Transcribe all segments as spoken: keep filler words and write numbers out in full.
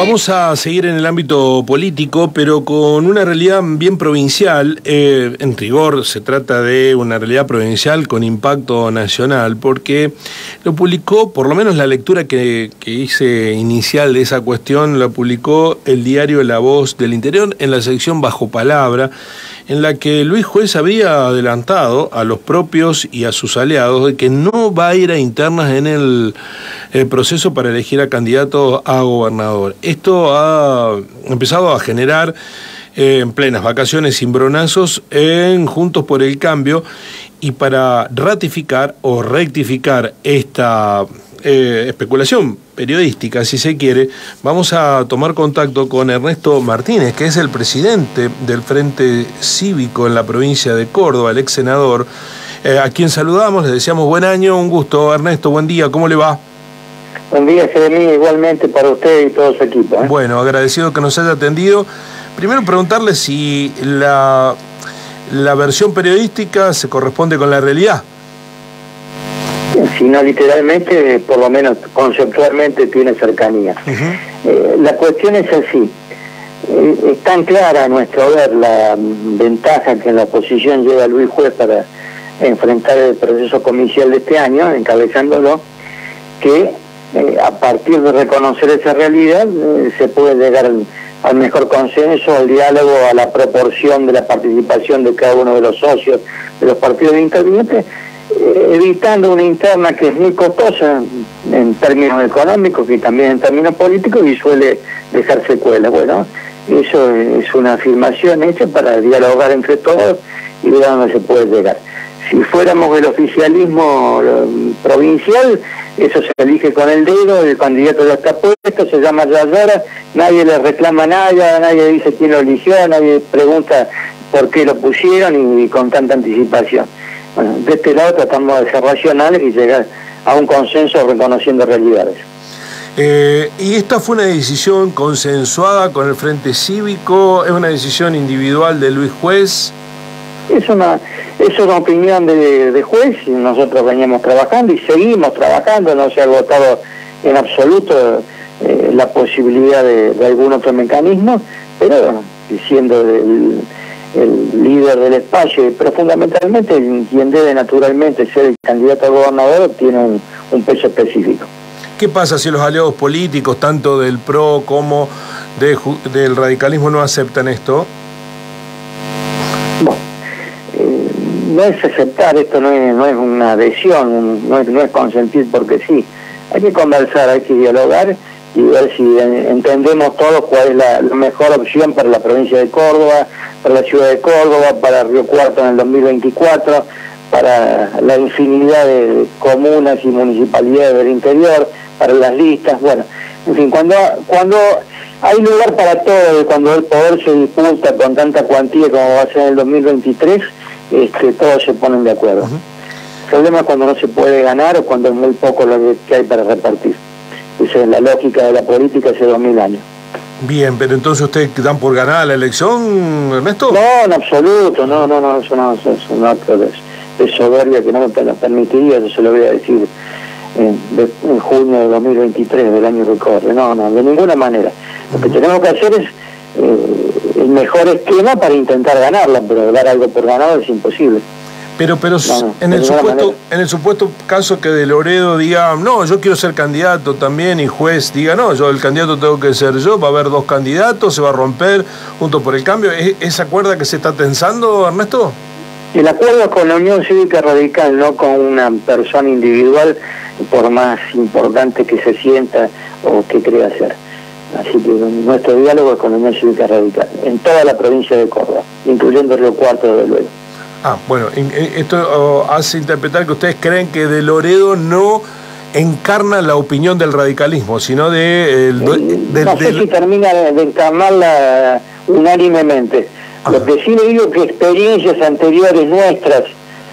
Vamos a seguir en el ámbito político, pero con una realidad bien provincial. Eh, en rigor se trata de una realidad provincial con impacto nacional, porque lo publicó, por lo menos la lectura que, que hice inicial de esa cuestión, la publicó el diario La Voz del Interior en la sección Bajo Palabra, en la que Luis Juez había adelantado a los propios y a sus aliados de que no va a ir a internas en el, el proceso para elegir a candidato a gobernador. Esto ha empezado a generar eh, en plenas vacaciones cimbronazos en Juntos por el Cambio, y para ratificar o rectificar esta eh, especulación periodística, si se quiere, vamos a tomar contacto con Ernesto Martínez, que es el presidente del Frente Cívico en la provincia de Córdoba, el ex senador, eh, a quien saludamos, le deseamos buen año, un gusto. Ernesto, buen día, ¿cómo le va? Buen día, Jeremías, igualmente para usted y todo su equipo, ¿eh? Bueno, agradecido que nos haya atendido. Primero preguntarle si la, la versión periodística se corresponde con la realidad. Si no literalmente, por lo menos conceptualmente tiene cercanía. Uh-huh. eh, la cuestión es así. Eh, es tan clara a nuestro ver la ventaja que en la oposición lleva Luis Juez para enfrentar el proceso comicial de este año, encabezándolo, que eh, a partir de reconocer esa realidad eh, se puede llegar al, al mejor consenso, al diálogo, a la proporción de la participación de cada uno de los socios de los partidos intervinientes, evitando una interna que es muy costosa en términos económicos y también en términos políticos y suele dejar secuelas. Bueno, eso es una afirmación hecha para dialogar entre todos y ver a dónde se puede llegar. Si fuéramos el oficialismo provincial, eso se elige con el dedo, el candidato ya está puesto, se llama Yayara, nadie le reclama nada, nadie dice quién lo eligió, nadie pregunta por qué lo pusieron y, y con tanta anticipación. Bueno, de este lado tratamos de ser racionales y llegar a un consenso reconociendo realidades. Eh, ¿Y esta fue una decisión consensuada con el Frente Cívico? ¿Es una decisión individual de Luis Juez? Es una, es una opinión de, de Juez, y nosotros veníamos trabajando y seguimos trabajando, no se ha agotado en absoluto eh, la posibilidad de, de algún otro mecanismo, pero bueno, siendo el... el líder del espacio, pero fundamentalmente quien debe naturalmente ser el candidato a gobernador tiene un, un peso específico. ¿Qué pasa si los aliados políticos, tanto del P R O como de, del radicalismo, no aceptan esto? Bueno, eh, no es aceptar, esto no es, no es una adhesión, no es, no es consentir porque sí. Hay que conversar, hay que dialogar y ver si entendemos todos cuál es la, la mejor opción para la provincia de Córdoba, para la ciudad de Córdoba, para Río Cuarto en el dos mil veinticuatro, para la infinidad de comunas y municipalidades del interior, para las listas. Bueno, en fin, cuando cuando hay lugar para todo, cuando el poder se disputa con tanta cuantía como va a ser en el dos mil veintitrés, este, todos se ponen de acuerdo. Uh-huh. El problema es cuando no se puede ganar o cuando es muy poco lo que hay para repartir. Esa es la lógica de la política hace dos mil años. Bien, pero entonces ustedes dan por ganada la elección, Ernesto. No, en absoluto, no, no, no, eso no, eso es un acto de, de soberbia que no me lo permitiría, eso se lo voy a decir en, de, en junio de dos mil veintitrés, del año que corre. No, no, de ninguna manera. Lo que tenemos que hacer es eh, el mejor esquema para intentar ganarla, pero dar algo por ganado es imposible. Pero, pero no, no, en, el supuesto, en el supuesto caso que de Loredo diga, no, yo quiero ser candidato también, y Juez diga, no, yo el candidato tengo que ser yo, va a haber dos candidatos, se va a romper Juntos por el Cambio. ¿Es, ¿Esa cuerda que se está tensando, Ernesto? El acuerdo con la Unión Cívica Radical, no con una persona individual, por más importante que se sienta o que crea ser. Así que nuestro diálogo es con la Unión Cívica Radical, en toda la provincia de Córdoba, incluyendo Río Cuarto, desde luego. Ah, bueno, esto hace interpretar que ustedes creen que de Loredo no encarna la opinión del radicalismo, sino de... El, de no sé del... si termina de encarnarla unánimemente. Ajá. Lo que sí le digo que experiencias anteriores nuestras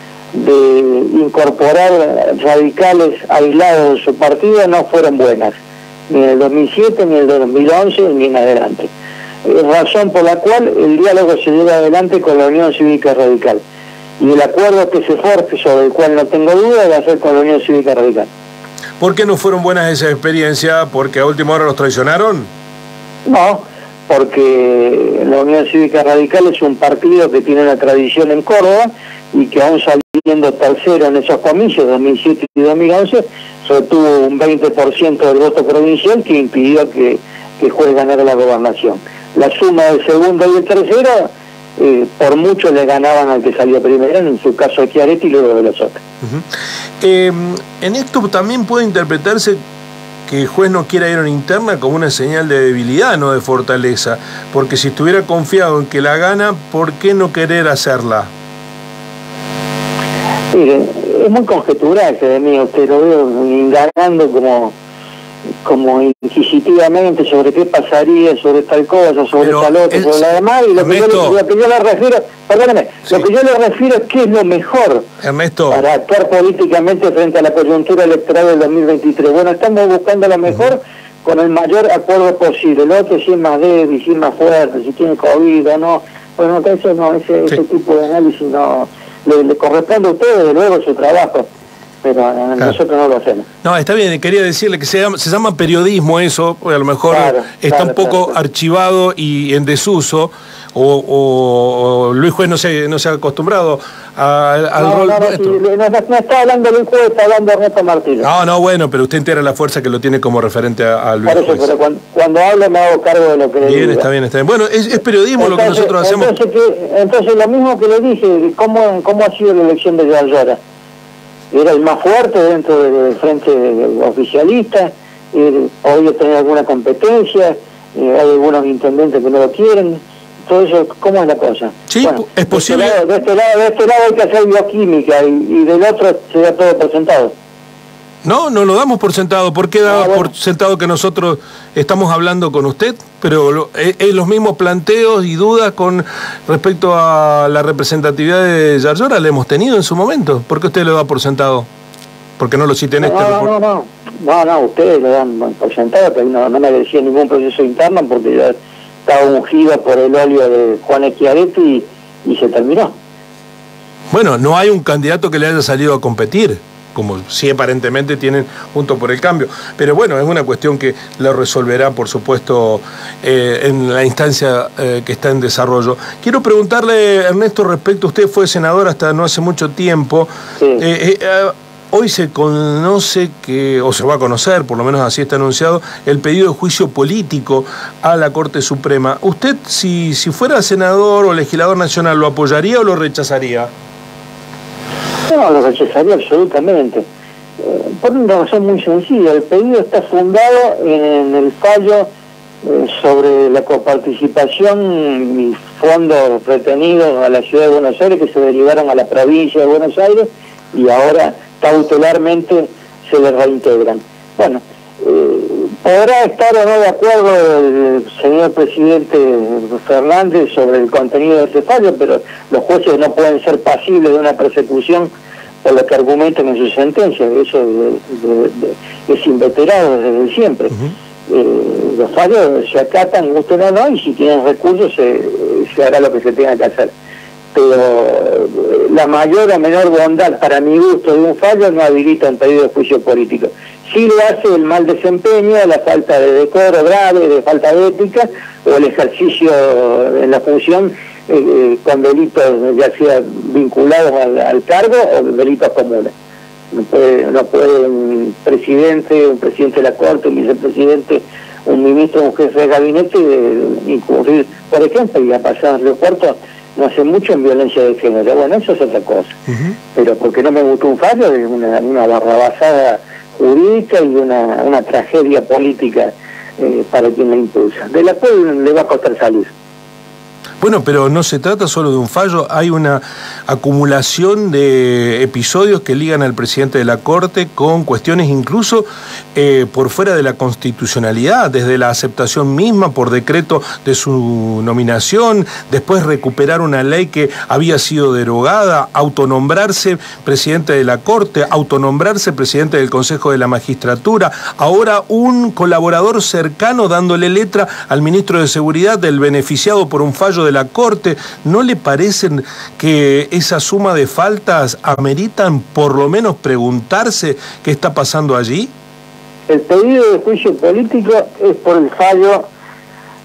de incorporar radicales aislados de su partido no fueron buenas, ni en el dos mil siete, ni en el dos mil once, ni en adelante. Es razón por la cual el diálogo se lleva adelante con la Unión Cívica Radical. Y el acuerdo que se forje, sobre el cual no tengo duda, va a ser con la Unión Cívica Radical. ¿Por qué no fueron buenas esas experiencias? ¿Porque a última hora los traicionaron? No, porque la Unión Cívica Radical es un partido que tiene una tradición en Córdoba y que aún saliendo tercero en esos comicios, dos mil siete y dos mil once, retuvo un veinte por ciento del voto provincial que impidió que, que Juez ganara la gobernación. La suma del segundo y el tercero, eh, por mucho le ganaban al que salió primero, en su caso Schiaretti y luego de los otros. Uh-huh. eh, en esto también puede interpretarse que el juez no quiera ir a una interna como una señal de debilidad, no de fortaleza, porque si estuviera confiado en que la gana, ¿por qué no querer hacerla? Mire, es muy conjetural que de mí, usted lo veo indagando como, como inquisitivamente sobre qué pasaría, sobre tal cosa, sobre Pero tal otra, sobre la demás, y lo que, yo, lo que yo le refiero, perdóneme, sí. lo que yo le refiero es qué es lo mejor Ernesto. para actuar políticamente frente a la coyuntura electoral del dos mil veintitrés. Bueno, estamos buscando lo mejor uh-huh. con el mayor acuerdo posible. El otro si es más débil, si es más fuerte, si tiene COVID o no. Bueno, eso no, ese, sí. ese tipo de análisis no le, le corresponde a ustedes, desde luego, su trabajo. Pero claro. nosotros no lo hacemos. No, está bien, quería decirle que se llama, se llama periodismo eso, porque a lo mejor claro, está claro, un poco claro. archivado y en desuso, o, o, o Luis Juez no se, no se ha acostumbrado a, al no, rol no, nuestro. No, no, no, no está hablando Luis Juez, está hablando Ernesto Martínez. No, no, bueno, pero usted entera la fuerza que lo tiene como referente a, a Luis Por eso, Juez. pero cuando, cuando hablo me hago cargo de lo que le digo. Bien, está bien, está bien. Bueno, es, es periodismo entonces, lo que nosotros hacemos. Entonces, que, entonces lo mismo que le dije, ¿cómo, cómo ha sido la elección de Yayora? Era el más fuerte dentro del frente oficialista, eh, hoy tiene alguna competencia, eh, hay algunos intendentes que no lo quieren, todo eso, ¿cómo es la cosa? Sí, bueno, es posible. De este, lado, de, este lado, de este lado hay que hacer bioquímica y, y del otro se da todo por sentado. No, no lo damos por sentado. ¿Por qué da ah, bueno. por sentado que nosotros estamos hablando con usted? Pero lo, es, es los mismos planteos y dudas con respecto a la representatividad de Yayora la hemos tenido en su momento. ¿Por qué usted lo da por sentado? Porque no lo cita en no, este no, report. No, no, no, no, ustedes lo dan por sentado, pero no, no me decía ningún proceso interno porque ya estaba ungido por el óleo de Juan Schiaretti y, y se terminó. Bueno, no hay un candidato que le haya salido a competir, como sí aparentemente tienen junto por el cambio. Pero bueno, es una cuestión que lo resolverá, por supuesto, eh, en la instancia eh, que está en desarrollo. Quiero preguntarle, Ernesto, respecto, usted fue senador hasta no hace mucho tiempo. Sí. Eh, eh, hoy se conoce que, o se va a conocer, por lo menos así está anunciado, el pedido de juicio político a la Corte Suprema. ¿Usted, si, si fuera senador o legislador nacional, lo apoyaría o lo rechazaría? No, lo rechazaría absolutamente. Eh, por una razón muy sencilla. El pedido está fundado en el fallo eh, sobre la coparticipación y fondos retenidos a la ciudad de Buenos Aires que se derivaron a la provincia de Buenos Aires y ahora cautelarmente se les reintegran. Bueno, eh, podrá estar o no de acuerdo el señor presidente Fernández sobre el contenido de ese fallo, pero los jueces no pueden ser pasibles de una persecución por lo que argumentan en sus sentencias. Eso de, de, de, es inveterado desde siempre. Uh-huh. eh, los fallos se acatan, usted no, no, y si tienen recursos se, se hará lo que se tenga que hacer. Pero la mayor o menor bondad, para mi gusto, de un fallo no habilita un pedido de juicio político. Sí lo hace el mal desempeño, la falta de decoro grave, de falta de ética, o el ejercicio en la función eh, eh, con delitos ya sea vinculados al, al cargo o delitos comunes. No puede, no puede un presidente, un presidente de la Corte, un vicepresidente, un ministro, un jefe de gabinete eh, incurrir, por ejemplo, y ha pasado en Río Cuarto no hace mucho en violencia de género. Bueno, eso es otra cosa. Uh-huh. Pero porque no me gustó un fallo, es una, una barrabasada jurídica y una, una tragedia política eh, para quien la impulsa, de la cual le va a costar salir. Bueno, pero no se trata solo de un fallo, hay una acumulación de episodios que ligan al presidente de la Corte con cuestiones incluso eh, por fuera de la constitucionalidad, desde la aceptación misma por decreto de su nominación, después recuperar una ley que había sido derogada, autonombrarse presidente de la Corte, autonombrarse presidente del Consejo de la Magistratura, ahora un colaborador cercano dándole letra al ministro de Seguridad del beneficiado por un fallo de de la Corte. ¿No le parecen que esa suma de faltas ameritan por lo menos preguntarse qué está pasando allí? El pedido de juicio político es por el fallo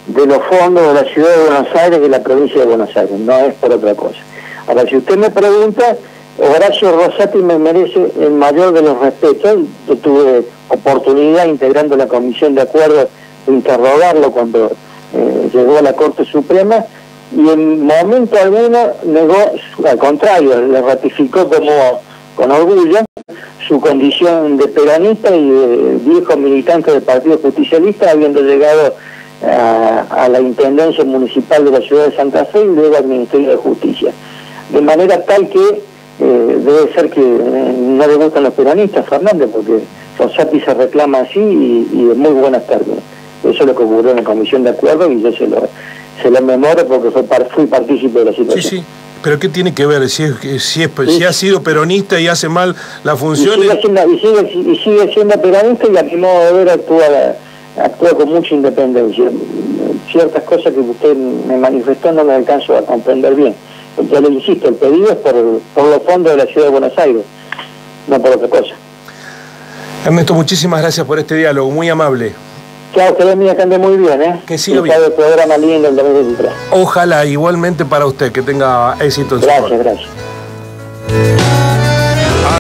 de los fondos de la ciudad de Buenos Aires y de la provincia de Buenos Aires, no es por otra cosa. Ahora, si usted me pregunta, Horacio Rosati me merece el mayor de los respetos. Yo tuve oportunidad, integrando la comisión de acuerdo, de interrogarlo cuando eh, llegó a la Corte Suprema, y en momento alguno negó, al contrario, le ratificó como con orgullo su condición de peronista y de viejo militante del Partido Justicialista, habiendo llegado a, a la Intendencia Municipal de la ciudad de Santa Fe y luego al Ministerio de Justicia. De manera tal que eh, debe ser que eh, no le gustan los peronistas, Fernández, porque Rosati se reclama así y, y de muy buenas términos. Eso es lo que ocurrió en la comisión de acuerdo y yo se lo, se lo memoro porque fue par, fui partícipe de la situación. Sí, sí. ¿Pero qué tiene que ver? Si, es, si, es, sí. si ha sido peronista y hace mal la función... Y sigue siendo, y sigue, y sigue siendo peronista y a mi modo de ver actúa, actúa con mucha independencia. Ciertas cosas que usted me manifestó no me alcanzo a comprender bien. Yo le insisto, el pedido es por, por los fondos de la ciudad de Buenos Aires, no por otra cosa. Ernesto, muchísimas gracias por este diálogo, muy amable. Chao, que mía que ande muy bien, ¿eh? Que siga y bien. El programa lindo el dos mil veintitrés. Ojalá, igualmente para usted, que tenga éxito en su Gracias, gracias.